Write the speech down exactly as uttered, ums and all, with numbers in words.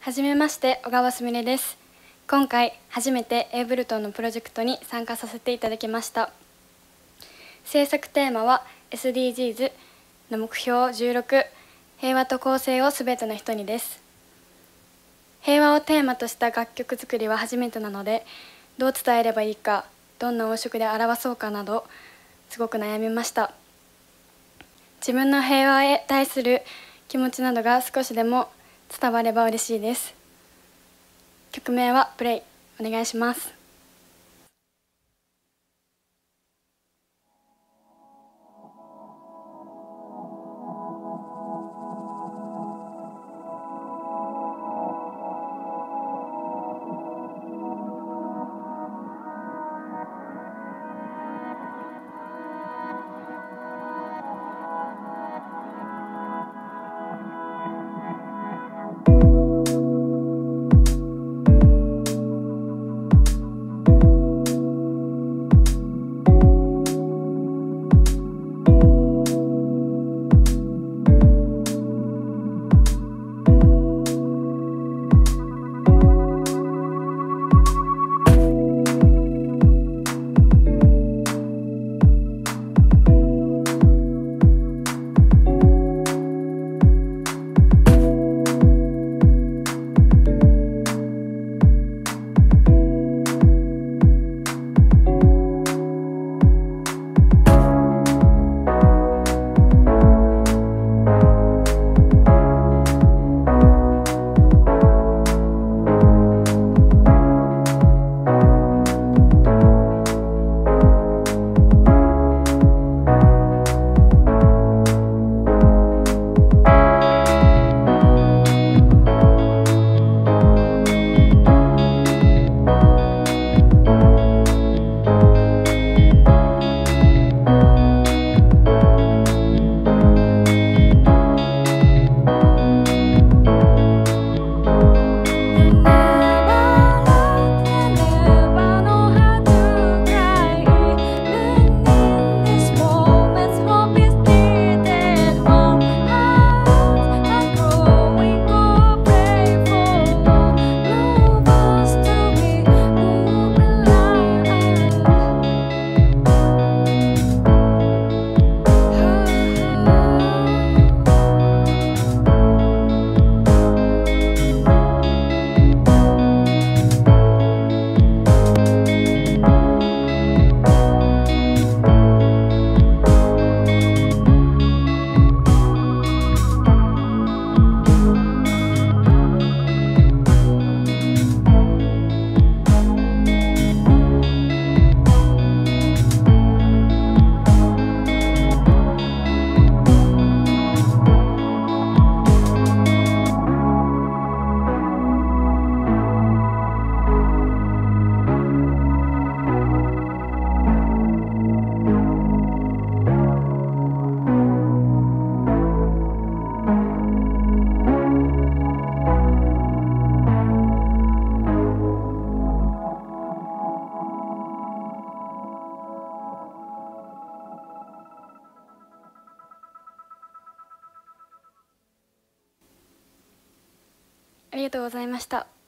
はじめまして、小川すみれです。今回初めてエイブルトンのプロジェクトに参加させていただきました。制作テーマは エスディージーズ の目標じゅうろく、平和と公正をすべての人にです。平和をテーマとした楽曲作りは初めてなので、どう伝えればいいか、どんな音色で表そうかなどすごく悩みました。自分の平和へ対する気持ちなどが少しでも伝われば嬉しいです。曲名はプレイお願いします。ありがとうございました。